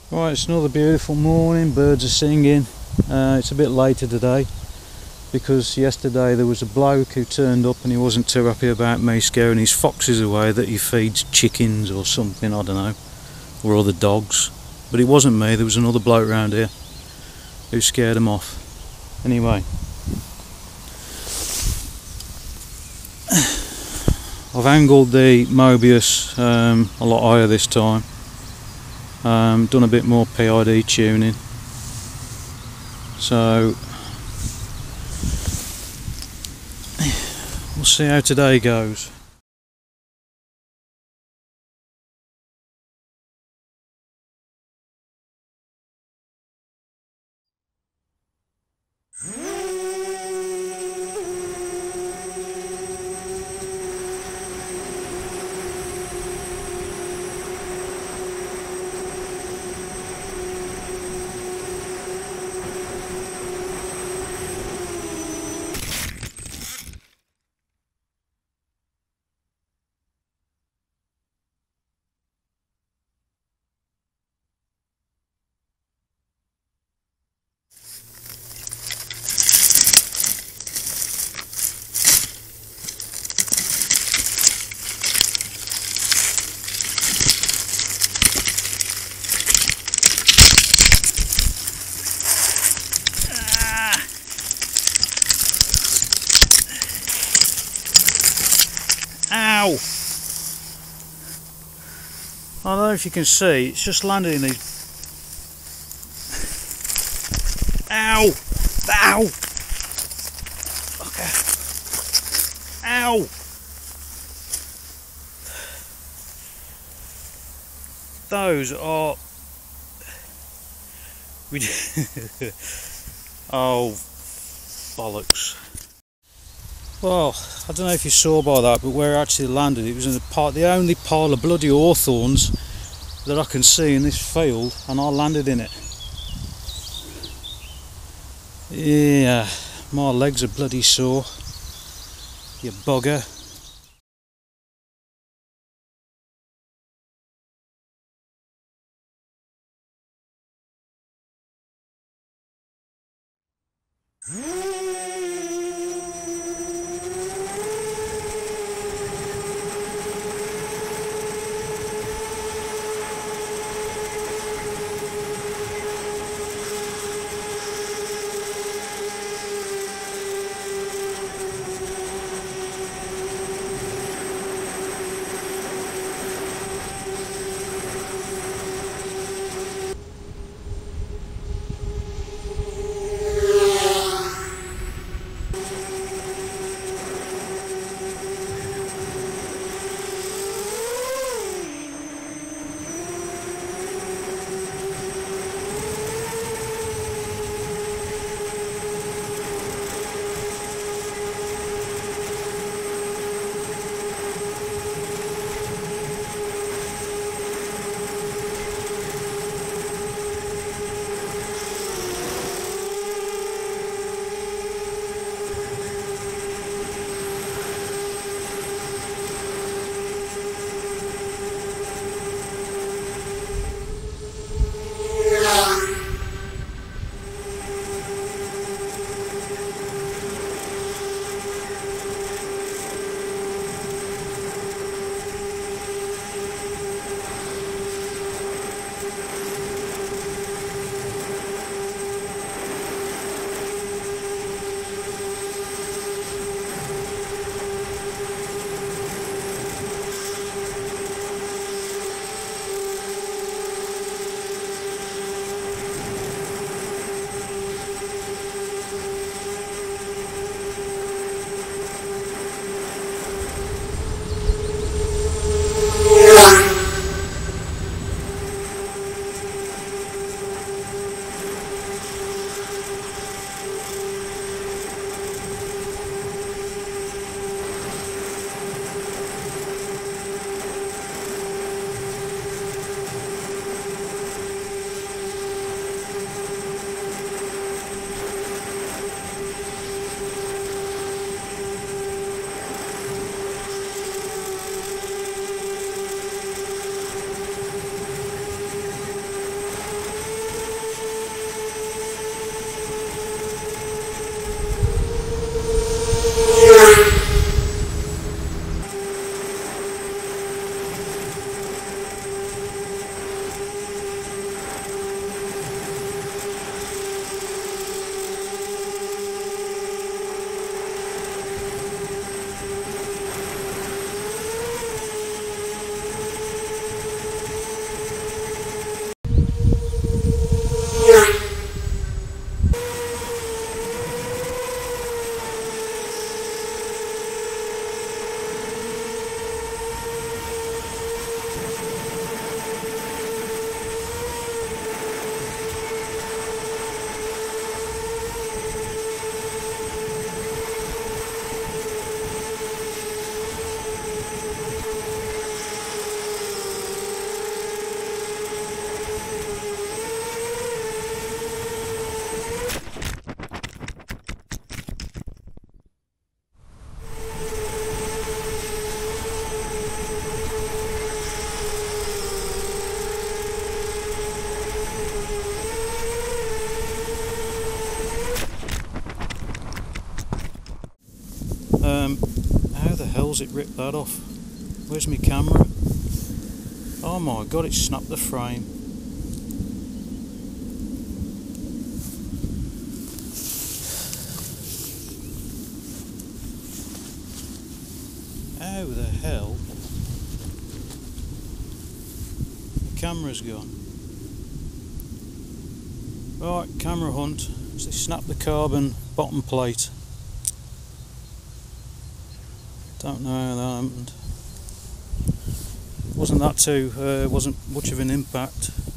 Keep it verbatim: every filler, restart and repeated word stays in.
Right, it's another beautiful morning, birds are singing. Uh, it's a bit later today because yesterday there was a bloke who turned up and he wasn't too happy about me scaring his foxes away that he feeds chickens or something, I don't know, or other dogs. But it wasn't me, there was another bloke around here who scared them off. Anyway, I've angled the Mobius um, a lot higher this time. Um, done a bit more P I D tuning, so we'll see how today goes. Ow! I don't know if you can see, it's just landed in these. Ow! Ow! Okay. Ow! Those are. Oh, bollocks. Well, I don't know if you saw by that, but where it actually landed, it was in the part, the only pile of bloody hawthorns that I can see in this field, and I landed in it. Yeah, my legs are bloody sore, you bugger. Um, how the hell's it ripped that off? Where's my camera? Oh my god, it snapped the frame. How the hell? The camera's gone. Right, camera hunt. So they snapped the carbon bottom plate. Don't know how that happened. Wasn't that too, uh, wasn't much of an impact.